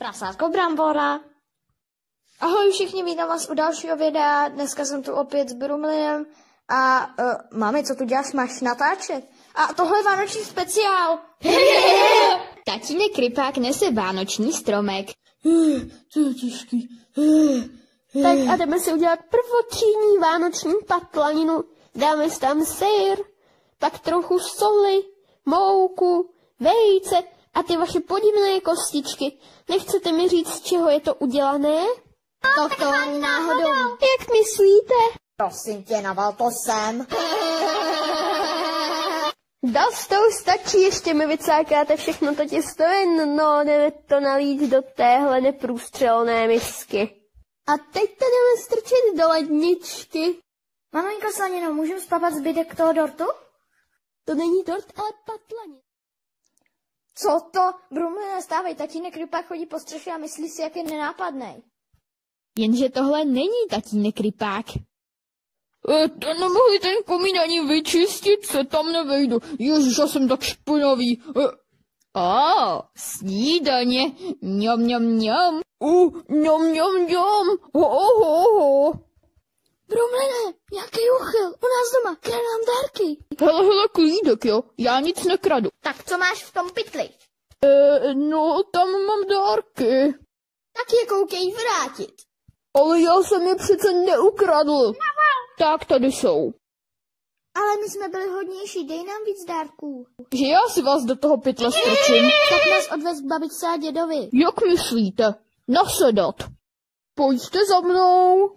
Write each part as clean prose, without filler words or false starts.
Prasátko Brambora. Ahoj všichni, vítám vás u dalšího videa. Dneska jsem tu opět s Brumlinem a mami, co tu děláš, máš natáčet? A tohle je vánoční speciál. Tatínek Rypák nese vánoční stromek. To je těžký. Tak a jdeme si udělat prvotřídní vánoční patlaninu. Dáme si tam sýr, pak trochu soli, mouku, vejce a ty vaše podivné kostičky. Nechcete mi říct, z čeho je to udělané? To ani náhodou. Jak myslíte? Prosím tě, naval to sem. Dostou stačí, ještě mi vycákáte všechno to těsto jen, no jdeme to nalít do téhle neprůstřelné misky. A teď to jdeme strčit do ledničky. Maminko Slanino, můžu spapat zbytek toho dortu? To není dort, ale patlanin. Co to? Brumline, stávej, tatínek Rypák chodí po střeše a myslí si, jak je nenápadnej. Jenže tohle není tatínek Rypák. To nemohu ten komín ani vyčistit, se tam nevejdu. Ježiš, já jsem tak špinavý. Snídaně. Mňam, mňam, mňam. Mňam, mňam, mňam. Ho. Brumline, nějaký uchyl, u nás doma, krade nám dárky. Hele, klídek, jo, já nic nekradu. Tak co máš v tom pytli? No, tam mám dárky. Tak je koukej vrátit. Ale já jsem je přece neukradl. Tak tady jsou. Ale my jsme byli hodnější, dej nám víc dárků. Že já si vás do toho pytle strčím. Tak nás odvez k babičce a dědovi. Jak myslíte? Nasedat. Pojďte za mnou.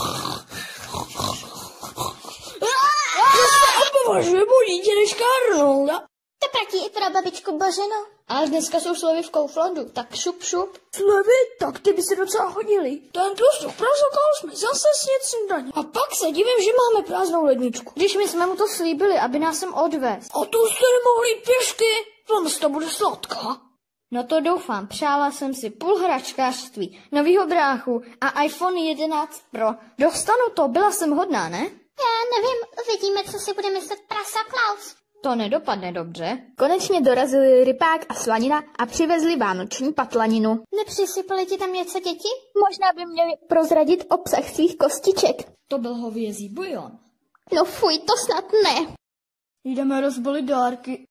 Bože, bolí tě než Karnol. To platí i pro babičku Boženo. Ale dneska jsou slevy v Kauflandu, tak šup. Slevy? Tak ty by se docela hodili. Tento prasokal jsme zase snět snídaně. A pak se divím, že máme prázdnou ledničku. Když my jsme mu to slíbili, aby nás sem odvez. A tu jste nemohli jít pěšky. Pomsta bude sladká. No to doufám, přála jsem si půl hračkářství, novýho bráchu a iPhone 11 Pro. Dostanu to, byla jsem hodná, ne? Já nevím, uvidíme, co si bude myslet prasa Klaus. To nedopadne dobře. Konečně dorazili Rypák a Slanina a přivezli vánoční patlaninu. Nepřisypali ti tam něco, děti? Možná by měli prozradit obsah svých kostiček. To byl hovězí bujon. No fuj, to snad ne. Jdeme rozbalit dárky.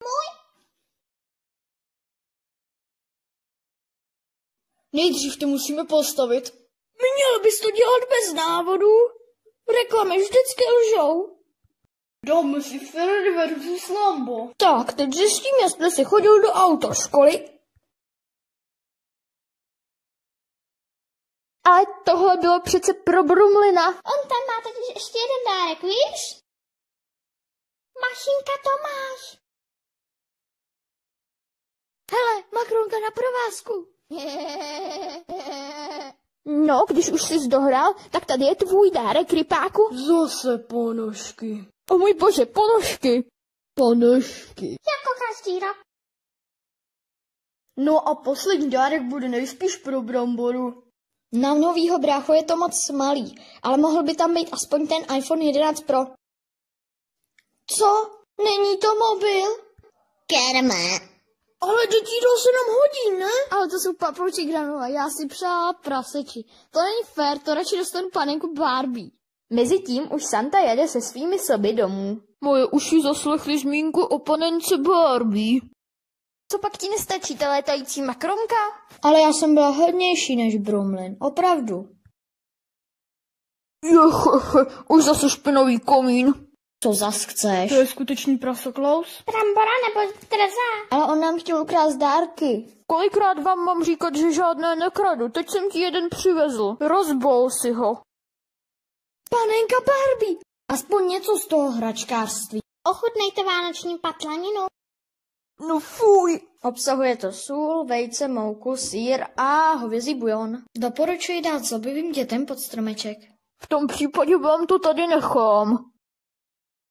Nejdřív to musíme postavit. Měl bys to dělat bez návodu. Reklamy vždycky lžou. Dáme si Freddy versus Lambo. Tak, teď zjistím, jestli jsi chodil do autoškoly. Ale tohle bylo přece pro Brumlina. On tam má totiž ještě jeden dárek, víš? Mašinka Tomáš. Hele, makronka na provázku. No, když už jsi dohrál, tak tady je tvůj dárek, Rypáku. Zase ponožky. O můj bože, ponožky. Ponožky. Jako každý rok. No a poslední dárek bude nejspíš pro Bramboru. Na novýho bráchu je to moc malý, ale mohl by tam být aspoň ten iPhone 11 Pro. Co? Není to mobil? Kerme. Ale děti, to se nám hodí, ne? Ale to jsou paprouči granula, já si přála praseči. To není fér, to radši dostanu panenku Barbie. Mezitím už Santa jede se svými soby domů. Moje uši zaslechly zmínku o panence Barbie. Co pak ti nestačí ta létající makronka? Ale já jsem byla hodnější než Brumlin, opravdu. Už zase špinavý komín. Co zas chceš? To je skutečný prasoklaus? Brambora nebo Trza? Ale on nám chtěl ukrást dárky. Kolikrát vám mám říkat, že žádné nekradu? Teď jsem ti jeden přivezl. Rozbol si ho. Panenka Barbie! Aspoň něco z toho hračkářství. Ochutnejte vánoční patlaninu. No fuj. Obsahuje to sůl, vejce, mouku, sýr a hovězí bujon. Doporučuji dát zobivým dětem pod stromeček. V tom případě vám to tady nechám.